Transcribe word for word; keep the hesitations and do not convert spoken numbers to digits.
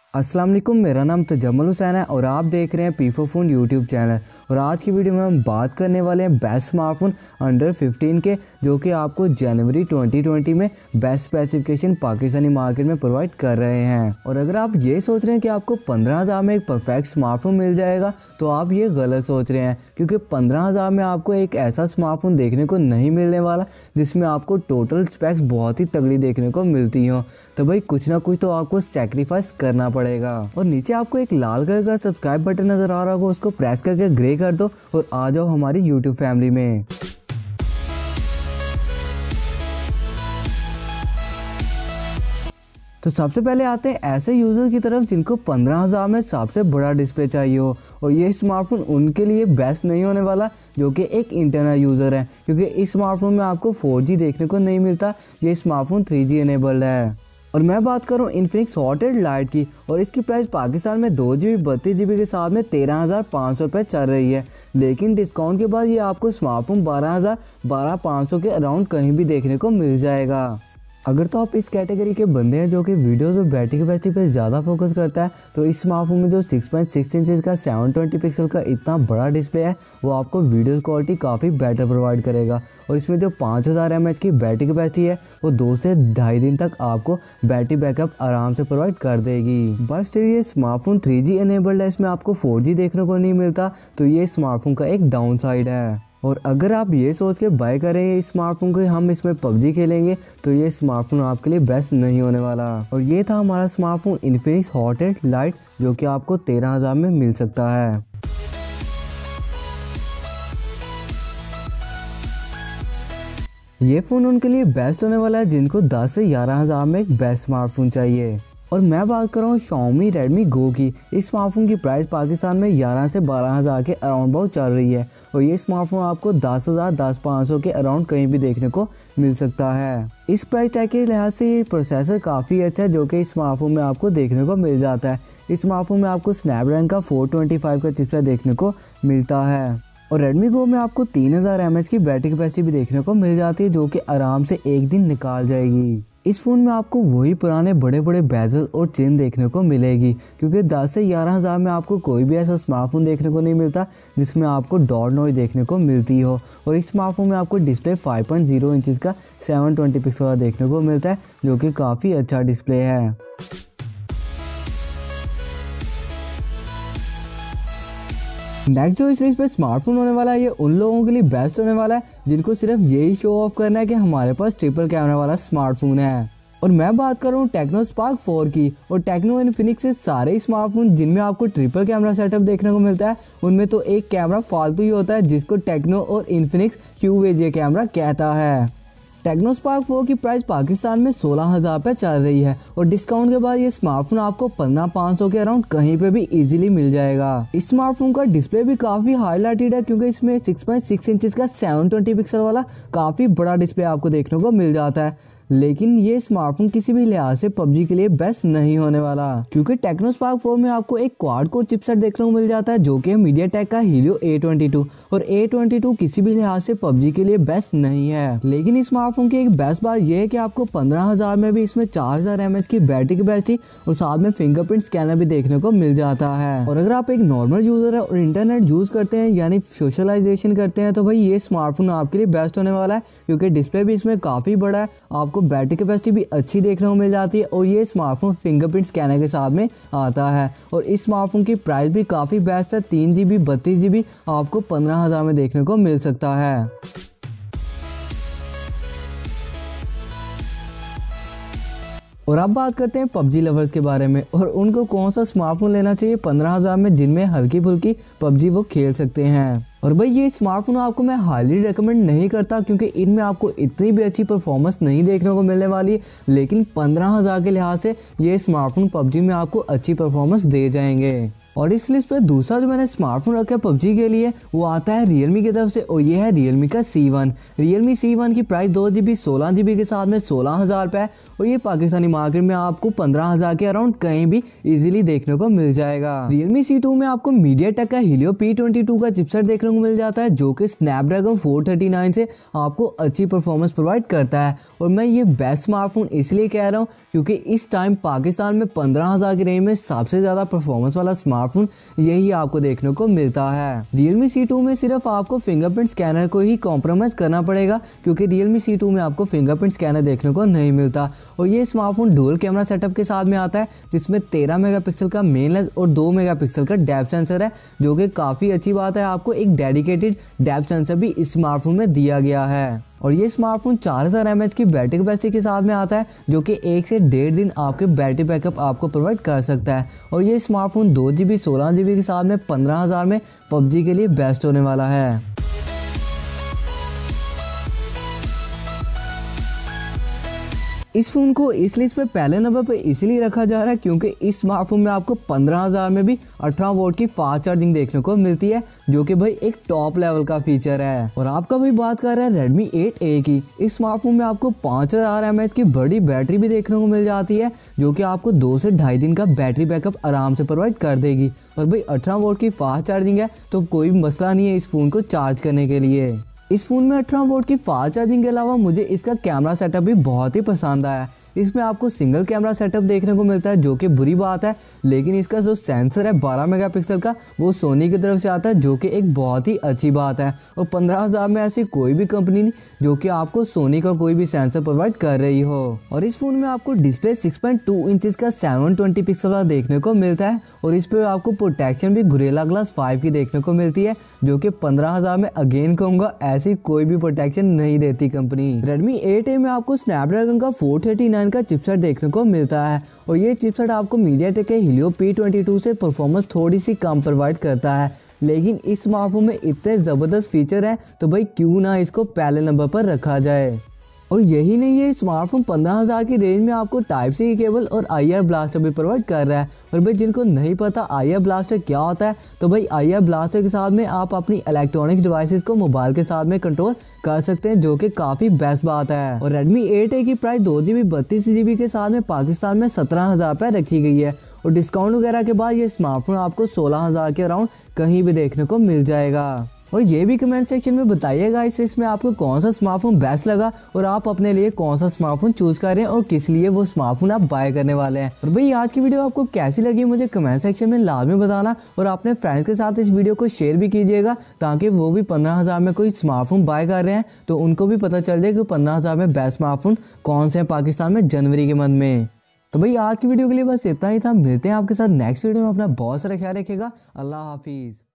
अस्सलाम वालेकुम, मेरा नाम तजम्मुल हुसैन है और आप देख रहे हैं पीफो फोन यूट्यूब चैनल। और आज की वीडियो में हम बात करने वाले हैं बेस्ट स्मार्टफोन अंडर फिफ्टीन के, जो कि आपको जनवरी ट्वेंटी ट्वेंटी में बेस्ट स्पेसिफिकेशन पाकिस्तानी मार्केट में प्रोवाइड कर रहे हैं। और अगर आप ये सोच रहे हैं कि आपको पंद्रह हज़ार में एक परफेक्ट स्मार्टफोन मिल जाएगा तो आप ये गलत सोच रहे हैं, क्योंकि पंद्रह हज़ार में आपको एक ऐसा स्मार्टफोन देखने को नहीं मिलने वाला जिसमें आपको टोटल स्पेक्स बहुत ही तगड़ी देखने को मिलती हो। तो भाई कुछ ना कुछ तो आपको सेक्रीफाइस करना पड़ेगा। और नीचे आपको एक लाल कलर का सब्सक्राइब बटन नजर आ रहा होगा, उसको प्रेस करके ग्रे कर दो और आ जाओ हमारी यूट्यूब फैमिली में। तो सबसे पहले आते हैं ऐसे यूज़र की तरफ जिनको पंद्रह हज़ार में सबसे बड़ा डिस्प्ले चाहिए हो, और ये स्मार्टफोन उनके लिए बेस्ट नहीं होने वाला जो कि एक इंटरनल यूज़र है, क्योंकि इस स्मार्टफोन में आपको फोर जी देखने को नहीं मिलता। ये स्मार्टफोन थ्री जी इनेबल्ड है। और मैं बात करूं इन्फिनिक्स हॉट एट लाइट की, और इसकी प्राइस पाकिस्तान में दो जी बी बत्तीस जी बी के साथ में तेरह हज़ार पाँच सौ रुपये चल रही है, लेकिन डिस्काउंट के बाद ये आपको स्मार्टफोन बारह हज़ार बारह पाँच सौ के अराउंड कहीं भी देखने को मिल जाएगा। अगर तो आप इस कैटेगरी के बंदे हैं जो कि वीडियोस और बैटरी कैपेसिटी पे ज़्यादा फोकस करता है, तो इस स्मार्टफोन में जो सिक्स पॉइंट सिक्स इंचेस का सेवन ट्वेंटी पिक्सल का इतना बड़ा डिस्प्ले है वो आपको वीडियो क्वालिटी काफ़ी बेटर प्रोवाइड करेगा। और इसमें जो पाँच हज़ार एम एच की बैटरी कैपेसिटी है वो दो से ढाई दिन तक आपको बैटरी बैकअप आराम से प्रोवाइड कर देगी। बस ये स्मार्टफोन थ्री जी इनेबल्ड है, इसमें आपको फोर जी देखने को नहीं मिलता, तो ये स्मार्टफोन का एक डाउन साइड है। और अगर आप ये सोच के बाय करेंगे इस स्मार्टफोन को हम इसमें पबजी खेलेंगे, तो ये स्मार्टफोन आपके लिए बेस्ट नहीं होने वाला। और ये था हमारा smartphone Infinix Hot eight Lite, जो कि आपको तेरह हज़ार में मिल सकता है। ये फ़ोन उनके लिए बेस्ट होने वाला है जिनको दस से ग्यारह हज़ार में एक बेस्ट स्मार्टफोन चाहिए। और मैं बात कर रहा हूँ Xiaomi Redmi Go की। इस स्मार्टफोन की प्राइस पाकिस्तान में ग्यारह से बारह हज़ार के अराउंड बहुत चल रही है, और ये स्मार्टफोन आपको दस हज़ार दस पाँच सौ के अराउंड कहीं भी देखने को मिल सकता है। इस प्राइस टैग के लिहाज से ये प्रोसेसर काफ़ी अच्छा है जो कि इस स्मार्टफोन में आपको देखने को मिल जाता है। इस स्मार्टफोन में आपको स्नैपड्रैगन का फोर ट्वेंटी फाइव का चिपसेट देखने को मिलता है। और Redmi Go में आपको तीन हज़ार एम एच की बैटरी कैपेसिटी भी देखने को मिल जाती है, जो कि आराम से एक दिन निकाल जाएगी। इस फ़ोन में आपको वही पुराने बड़े बड़े बेजल और चेन देखने को मिलेगी, क्योंकि दस से ग्यारह हज़ार में आपको कोई भी ऐसा स्मार्टफोन देखने को नहीं मिलता जिसमें आपको डॉट नॉइज देखने को मिलती हो। और इस स्मार्टफोन में आपको display five point zero inches का सेवन ट्वेंटी पिक्सल का देखने को मिलता है, जो कि काफ़ी अच्छा डिस्प्ले है। नेक्स्ट जो इस लिस्ट पे स्मार्टफोन होने वाला है ये उन लोगों के लिए बेस्ट होने वाला है जिनको सिर्फ यही शो ऑफ करना है कि हमारे पास ट्रिपल कैमरा वाला स्मार्टफोन है। और मैं बात कर रहा हूँ टेक्नो स्पार्क फोर की। और टेक्नो इन्फिनिक्स से सारे स्मार्टफोन जिनमें आपको ट्रिपल कैमरा सेटअप देखने को मिलता है उनमें तो एक कैमरा फालतू ही होता है, जिसको टेक्नो और इन्फिनिक्स क्यू वे जे कैमरा कहता है। टेक्नो स्पार्क फोर की प्राइस पाकिस्तान में सोलह हज़ार पे चल रही है, और डिस्काउंट के बाद ये स्मार्टफोन आपको पंद्रह पाँच सौ के अराउंड कहीं पे भी इजीली मिल जाएगा। इस स्मार्टफोन का डिस्प्ले भी काफी हाईलाइटेड है, क्योंकि इसमें सिक्स पॉइंट सिक्स इंचेस का सेवन ट्वेंटी पिक्सल वाला काफी बड़ा डिस्प्ले आपको देखने को मिल जाता है। लेकिन ये स्मार्टफोन किसी भी लिहाज से पबजी के लिए बेस्ट नहीं होने वाला, क्योंकि टेक्नो स्पार्क फोर में आपको एक क्वाड कोर चिपसेट देखने को मिल जाता है जो कि मीडियाटेक का हीलियो ए ट्वेंटी टू। और ए ट्वेंटी टू किसी भी लिहाज से पबजी के लिए बेस्ट नहीं है। लेकिन इस स्मार्टफोन की एक बेस्ट बात यह है कि आपको पंद्रह हज़ार में भी इसमें चार हज़ार एम एच की बैटरी कैपेसिटी और साथ में फिंगरप्रिंट स्कैनर भी देखने को मिल जाता है। और अगर आप एक नॉर्मल यूजर है और इंटरनेट यूज करते हैं यानी सोशलाइजेशन करते हैं, तो भाई ये स्मार्टफोन आपके लिए बेस्ट होने वाला है, क्योंकि डिस्प्ले भी इसमें काफी बड़ा है, आपको बैटरी कैपेसिटी भी अच्छी देखने को मिल जाती है, और ये स्मार्टफोन फिंगरप्रिंट स्कैनर के साथ में आता है। और इस स्मार्टफोन की प्राइस भी काफी बेस्ट है, तीन जी बी बत्तीस जी बी आपको पंद्रह हज़ार में देखने को मिल सकता है। और अब बात करते हैं पबजी लवर्स के बारे में, और उनको कौन सा स्मार्टफोन लेना चाहिए पंद्रह हज़ार में जिनमें हल्की फुल्की पबजी वो खेल सकते हैं। और भाई ये स्मार्टफोन आपको मैं हाईली रेकमेंड नहीं करता, क्योंकि इनमें आपको इतनी भी अच्छी परफॉर्मेंस नहीं देखने को मिलने वाली, लेकिन पंद्रह हज़ार के लिहाज से ये स्मार्टफोन पबजी में आपको अच्छी परफॉर्मेंस दे जाएंगे। और इस लिस्ट पे दूसरा जो मैंने स्मार्टफोन रखा है पबजी के लिए वो आता है रियलमी की तरफ से और ये है रियलमी का C one. Realme C one की प्राइस दो जी बी सोलह जी बी के साथ में सोलह हजार रुपए है और ये पाकिस्तानी मार्केट में आपको पंद्रह हजार के अराउंड कहीं भी इजीली देखने को मिल जाएगा। रियलमी सी टू में आपको मीडियाटेक का हीलियो पी ट्वेंटी टू का चिपसेट देखने को मिल जाता है जो कि स्नैपड्रैगन फोर थर्टी नाइन से आपको अच्छी परफॉर्मेंस प्रोवाइड करता है। और मैं ये बेस्ट स्मार्टफोन इसलिए कह रहा हूँ क्योंकि इस टाइम पाकिस्तान में पंद्रह हजार की रेंज में सबसे ज्यादा परफॉर्मेंस वाला स्मार्टफोन यही आपको देखने को मिलता है। रियलमी सी टू में सिर्फ आपको फिंगरप्रिंट स्कैनर को ही कॉम्प्रोमाइज करना पड़ेगा क्योंकि रियलमी सी टू में आपको फिंगरप्रिंट स्कैनर देखने को नहीं मिलता। और ये स्मार्टफोन डुअल कैमरा सेटअप के साथ में आता है जिसमें तेरह मेगापिक्सल का मेन लेंस और दो मेगापिक्सल का डेप्थ सेंसर है जो कि काफी अच्छी बात है। आपको एक डेडिकेटेड डेप्थ सेंसर भी इस स्मार्टफोन में दिया गया है। और ये स्मार्टफोन चार हजार एम एच की बैटरी कैपेसिटी के साथ में आता है जो कि एक से डेढ़ दिन आपके बैटरी बैकअप आपको प्रोवाइड कर सकता है। और ये स्मार्टफोन दो जी बी सोलह जी बी के साथ में पंद्रह हजार में पबजी के लिए बेस्ट होने वाला है। इस फोन को इस लिस्ट पे पहले नंबर पे इसलिए रखा जा रहा है क्योंकि इस स्मार्टफोन में आपको पंद्रह हजार में भी अठारह वोल्ट की फास्ट चार्जिंग देखने को मिलती है जो कि भाई एक टॉप लेवल का फीचर है। और आपका भाई बात कर रहा है रेडमी एट ए की। इस स्मार्टफोन में आपको पाँच हजार एम एच की बड़ी बैटरी भी देखने को मिल जाती है जो कि आपको दो से ढाई दिन का बैटरी बैकअप आराम से प्रोवाइड कर देगी। और भाई अठारह वोल्ट की फास्ट चार्जिंग है तो कोई मसला नहीं है इस फोन को चार्ज करने के लिए। इस फोन में अठारह वोल्ट की फास्ट चार्जिंग के अलावा मुझे इसका कैमरा सेटअप भी बहुत ही पसंद आया। इसमें आपको सिंगल कैमरा सेटअप देखने को मिलता है जो कि बुरी बात है, लेकिन इसका जो सेंसर है बारह मेगापिक्सल का वो सोनी की तरफ से आता है जो कि एक बहुत ही अच्छी बात है। और पंद्रह हजार में ऐसी कोई भी कंपनी नहीं जो कि आपको सोनी का कोई भी सेंसर प्रोवाइड कर रही हो। और इस फोन में आपको display six point two inches का सेवन ट्वेंटी पिक्सल वाला देखने को मिलता है और इस पे आपको प्रोटेक्शन भी गोरिल्ला ग्लास फाइव की देखने को मिलती है जो कि पंद्रह हजार में अगेन कहूंगा ऐसी कोई भी प्रोटेक्शन नहीं देती कंपनी। रेडमी एट ए में आपको स्नैपड्रैगन का फोर थर्टी नाइन का चिपसेट देखने को मिलता है और ये चिपसेट आपको मीडियाटेक के हीलियो पी ट्वेंटी टू से परफॉर्मेंस थोड़ी सी कम प्रोवाइड करता है, लेकिन इस स्मार्टफोन में इतने जबरदस्त फीचर हैं तो भाई क्यों ना इसको पहले नंबर पर रखा जाए। और यही नहीं है, स्मार्टफोन पंद्रह हजार की रेंज में आपको टाइप सी केबल और आई आर ब्लास्टर भी प्रोवाइड कर रहा है। और भाई जिनको नहीं पता आई आर ब्लास्टर क्या होता है तो भाई आई आर ब्लास्टर के साथ में आप अपनी इलेक्ट्रॉनिक डिवाइसेस को मोबाइल के साथ में कंट्रोल कर सकते हैं जो कि काफी बेस्ट बात है। और रेडमी एट ए की प्राइस दो जी बी बत्तीस जी बी के साथ में पाकिस्तान में सत्रह हजार रुपए रखी गई है और डिस्काउंट वगैरह के बाद ये स्मार्टफोन आपको सोलह हजार के अराउंड कहीं भी देखने को मिल जाएगा। और ये भी कमेंट सेक्शन में बताइएगा इस लिस्ट में आपको कौन सा स्मार्टफोन बेस्ट लगा और आप अपने लिए कौन सा स्मार्टफोन चूज कर रहे हैं और किस लिए वो स्मार्टफोन आप बाय करने वाले हैं। और भाई आज की वीडियो आपको कैसी लगी मुझे कमेंट सेक्शन में लाजमी बताना और अपने फ्रेंड्स के साथ इस वीडियो को शेयर भी कीजिएगा ताकि वो भी पंद्रह हजार में कोई स्मार्टफोन बाय कर रहे हैं तो उनको भी पता चल जाए कि पंद्रह हजार में बेस्ट स्मार्टफोन कौन से हैं पाकिस्तान में जनवरी के मंथ में। तो भाई आज की वीडियो के लिए बस इतना ही था। मिलते हैं आपके साथ नेक्स्ट वीडियो में। अपना बहुत सारा ख्याल रखिएगा। अल्लाह हाफिज।